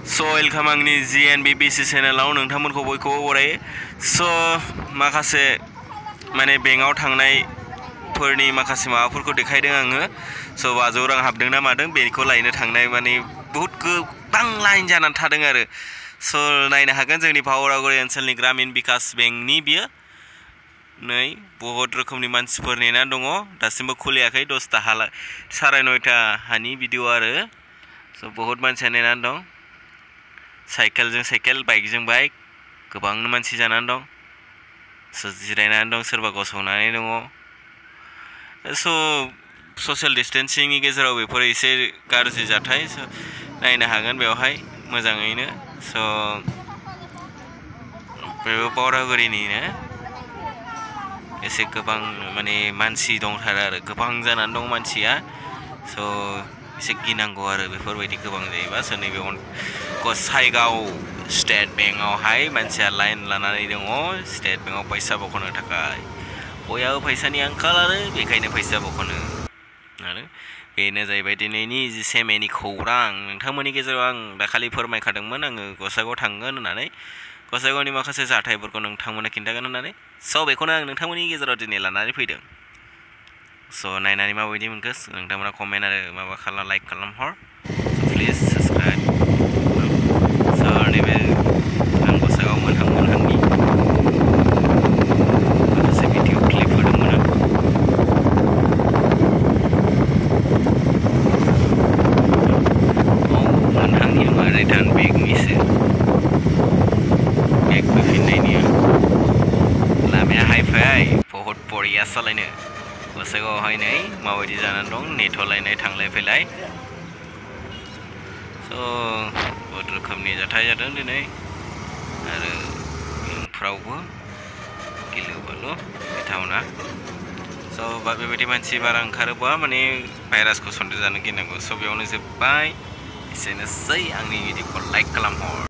Welcome आंनि GNBBC चेनेलाव नोंथांमोनखौ बयखौबो बरायो। माखासे माने बेंकआव थांनायफोरनि माखासे माबाफोरखौ देखायदों आङो। 500 रां हाबदों ना मादों बेखौ लायनो थांनाय माने बहुत गोबां लाइन जानानै थादों आरो। नायनो हागोन जोंनि भावरागुरि ओनसोलनि ग्रामीण बिकास बेंकनि बियो नै बहुत रोखोमनि मानसिफोर नेनानै दङ, दासिमबो खुलियाखै। 10ता 9:30 हानि भिडिअ आरो। बहुत मानसिया नेनानै दं, साइकेलजों साइकेल, बाइकजों बाइक, गोबां मानसि जानानै दं। जिरायनानै दं, सोरबा गसंनानै दङ। ससियेल डिस्टेन्सिंनि गेजेराव बेफोर एसे गाज्रि जाथाय। नायनो हागोन बेवहाय मोजाङैनो। बेबो भावरागुरिनिनो एसे गोबां माने मानसि दंथारो आरो, गोबां जानानै दं मानसिया। एसे गिनांगौ आरो बेफोरबायदि गोबां जायोबा। नैबे गसाइगाव स्टेट बेंकआवहाय मानसिया लाइन लानानै दङ, स्टेट बेंकआव फैसा बख'नो थाखाय। बयहाबो फैसानि आंखाल आरो बेखायनो फैसा बख'नो आरो बेनो जाहैबाय दिनैनि सेमेनि खौरां। नोंथांमोननि गेजेराव आं दाखालि फोरमायखादोंमोन आङो गसाइगावआव थांगोन होननानै, गसाइगावनि माखासे जाथायफोरखौ नोंथांमोननो खिन्थागोन होननानै। बेखौनो आं नोंथांमोननि गेजेराव दिनै लानानै फैदों। नायनानै माबायदि मोनखो नोंथांमोना कमेन्ट आरो लाइक खालामहर। Please subscribe. नैबे आं गसाइगाव मोनहांनि माखासे भिडिअ क्लिप होदोंमोन आं। मोनहांनि नङा, रिटार्न बेगनिसो, बेग फैफिननायनि। लामाया हाइ-फाइ बहुत बरिया सालायनो। गसाइगावआवहाय नै माबायदि जानानै दं, नेथ'लायनाय थांलाय फैलाय। बहुत रोखोमनि जाथाय जादों दिनै आरो इयुनफ्रावबो गिलु बालु गिथावना। बेबायदि मानसि बारा ओंखारोबा माने भाइरासखौ सन्देरजानो गिनांगौ। बेयावनो जोब्बाय। एसेनोसै, आंनि भिडिअखौ लाइक खालामहर।